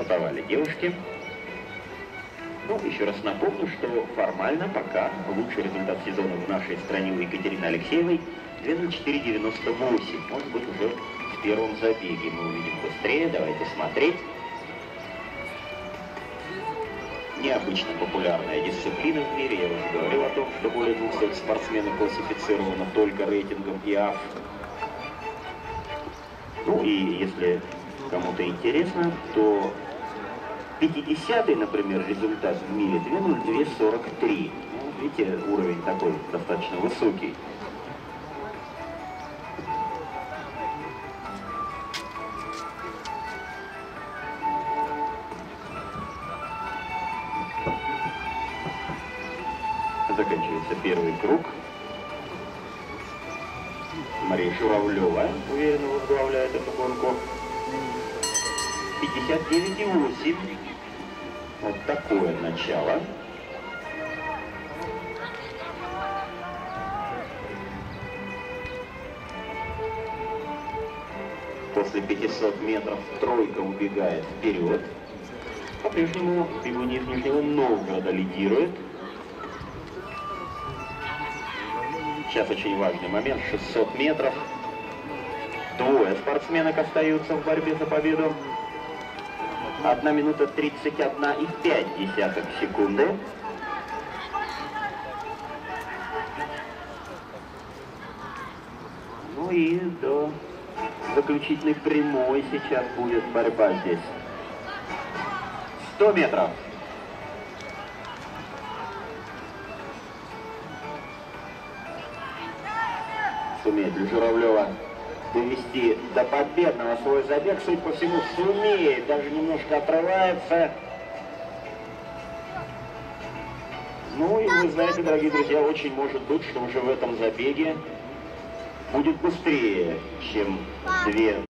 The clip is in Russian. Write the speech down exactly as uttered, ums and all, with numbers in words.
стартовали девушки. Ну, еще раз напомню, что формально пока лучший результат сезона в нашей стране у Екатерины Алексеевой две ноль четыре девяносто восемь. Может быть, уже в первом забеге мы увидим быстрее. Давайте смотреть. Необычно популярная дисциплина в мире. Я уже говорил о том, что более двухсот спортсменов классифицировано только рейтингом и ай эй эф. Ну и если кому-то интересно, то пятидесятый, например, результат в мире две ноль два сорок три. Ну, видите, уровень такой достаточно высокий. Заканчивается первый круг. Мария Журавлева уверенно возглавляет эту гонку. пятьдесят девять и восемь. Вот такое начало. После пятисот метров тройка убегает вперед. По-прежнему бегуни из Нижнего Новгорода лидирует. Сейчас очень важный момент. шестьсот метров. Двое спортсменок остаются в борьбе за победу. одна минута тридцать одна и пять десятых секунды. Ну и до заключительной прямой сейчас будет борьба здесь. сто метров. Сумеет ли Журавлева довести до победного свой забег? Судя по всему, сумеет, даже немножко отрывается. Ну и вы знаете, дорогие друзья, очень может быть, что уже в этом забеге будет быстрее, чем две